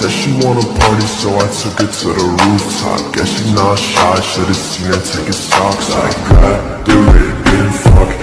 said she wanna party, so I took her to the rooftop. Guess she not shy, should've seen her take her socks. I got the ribbon, fuck